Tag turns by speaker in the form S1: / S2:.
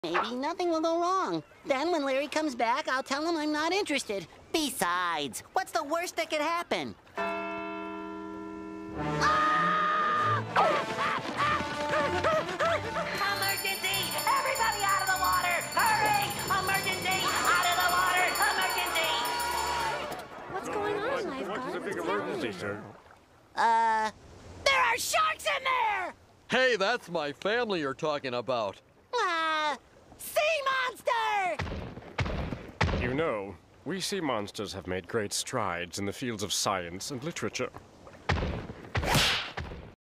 S1: Maybe nothing will go wrong. Then when Larry comes back, I'll tell him I'm not interested. Besides, what's the worst that could happen?
S2: Emergency! Everybody out of the water! Hurry! Emergency! Out of the water! Emergency!
S3: What's going on, lifeguard?
S4: What is a big emergency, sir?
S1: There are sharks in there!
S5: Hey, that's my family you're talking about.
S1: Sea monster!
S4: You know, we sea monsters have made great strides in the fields of science and literature.